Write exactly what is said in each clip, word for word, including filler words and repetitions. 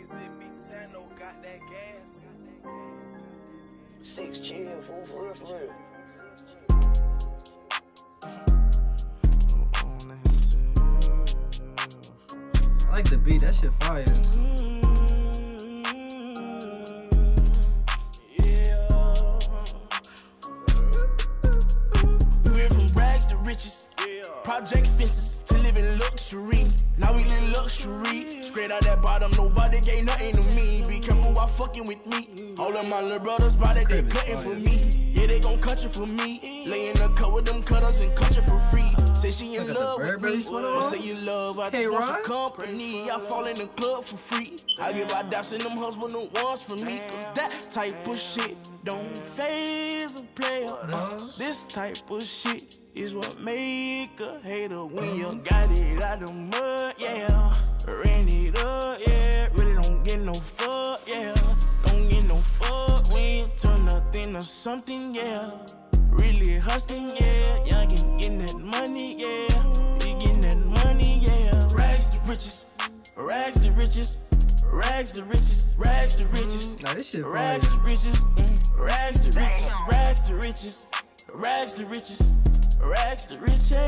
Six chill, fool, for real, for real. I like the beat, that shit fire. Yeah. We went from rags to riches, yeah. Project fences to living luxury. Now we live luxury. Straight out that bottom, nobody gave nothing to me. Be careful while fucking with me. All of my little brothers body, they cutting for me. Yeah, they gon' cut you for me. Lay in the cut with them cutters and cut you for free. Say she in love with me, but say you love, I just want your company. I fall in the club for free. I give our daps and them husband the ones for me. Cause that type of shit don't phase a player. This type of shit is what make a hater when you got it out the mud, yeah. Ran it up, yeah. Really don't get no fuck, yeah. Don't get no fuck when you turn nothing to something, yeah. Really hustling, yeah. Young and getting that money, yeah. You getting that money, yeah. Rags to riches, rags to riches, rags to riches, rags to riches. Nah, this shit rags to riches, mm. Rags to riches, rags to riches, rags to riches, rags to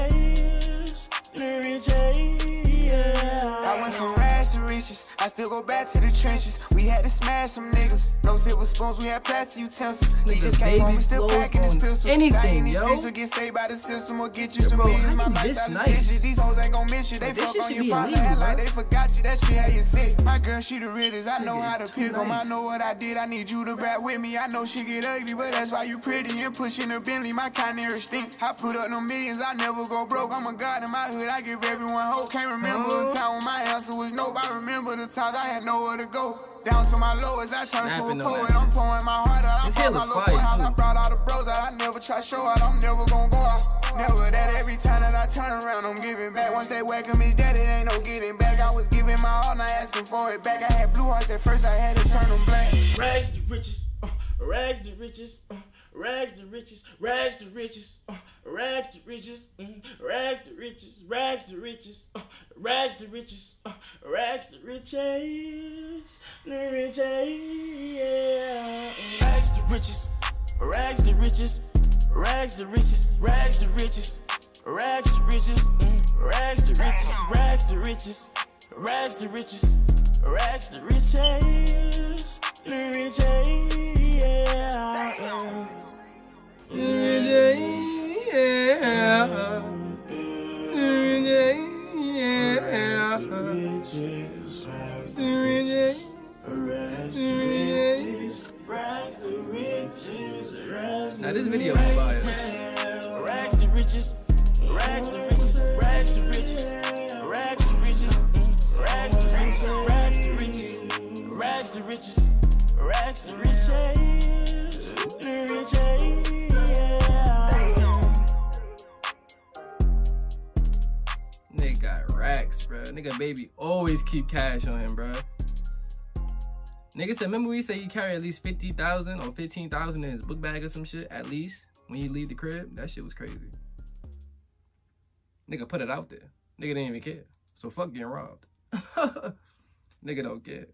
riches, the riches, yeah. I went from rags to riches, I still go back to the trenches. We had to smash some niggas. No silver spoons, we had plastic utensils. We just came home, we still packing this pistol. Anything, yo. Or get saved by the system or get you some millions. My lifestyle is vicious. These hoes ain't gon' miss you. They fuck on your partner, act like they forgot you. That shit had you sick. My girl, she the realest. I know how to pick 'em. I know what I did. I need you to back with me. I know she get ugly, but that's why you pretty and pushing a Bentley. My kind never stink. I put up no millions. I never go broke. I'm a god in my hood. I give everyone hope. Can't remember a time when my answer was nope. I remember the times I had nowhere to go. Down to my lowest, I turned to a poet. I'm pouring my heart out. I brought my little boy house. I brought all the bros out. I never try to show out. I'm never gonna go out. Never that every time that I turn around, I'm giving back. Once they welcome me dead, it ain't no getting back. I was giving my all, not asking for it back. I had blue hearts at first, I had to turn them black. Rags to riches, uh, rags to riches, uh, rags to riches, rags to riches, uh, rags to riches, mm, rags to riches, rags to riches, uh, rags to riches, uh, rags to riches, the riches, yeah. Rags to riches, rags to riches, rags to riches, rags to riches, rags to riches, mm, rags to riches, rags to riches, rags to riches, rags to riches, the riches, yeah. Now this video is fire. Rags to riches, rags to riches, rags to riches, rags to riches, rags to riches, rags to riches, rags to riches, rags to riches, the riches, yeah. Nigga got racks, bro. Nigga baby always keep cash on him, bro. Nigga said, remember we say you carry at least fifty thousand or fifteen thousand in his book bag or some shit, at least, when you leave the crib? That shit was crazy. Nigga put it out there. Nigga didn't even care. So fuck getting robbed. Nigga don't care.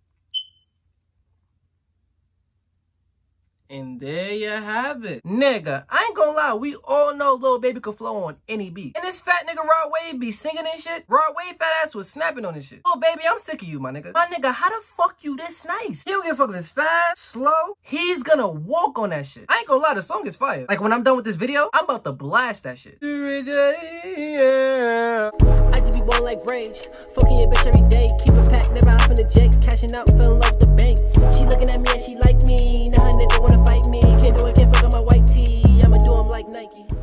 And there you have it. Nigga, I ain't gonna lie, we all know Lil Baby could flow on any beat. And this fat nigga Rod Wave be singing and shit. Rod Wave fat ass was snapping on this shit. Lil Baby, I'm sick of you, my nigga. My nigga, how the fuck you this nice? He don't give a fuck if it's fast, slow. He's gonna walk on that shit. I ain't gonna lie, the song is fire. Like when I'm done with this video, I'm about to blast that shit. Yeah. I just be born like rage. Fucking your bitch every day. Keep it packed, never hop in the jakes. Cashing out, fell in love with the bank. She looking at me and she like me. Now her nigga wanna fight me. Can't do it, can't fuck on my white tee. I'ma do him like Nike.